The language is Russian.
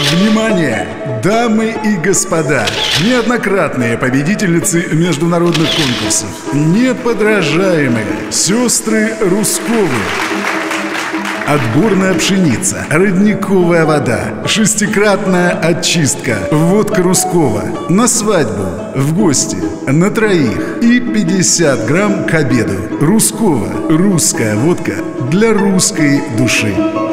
Внимание, дамы и господа, неоднократные победительницы международных конкурсов, неподражаемые сестры Русковы. Отборная пшеница, родниковая вода, шестикратная очистка, водка Рускова, на свадьбу, в гости, на троих и 50 грамм к обеду. Рускова, русская водка для русской души.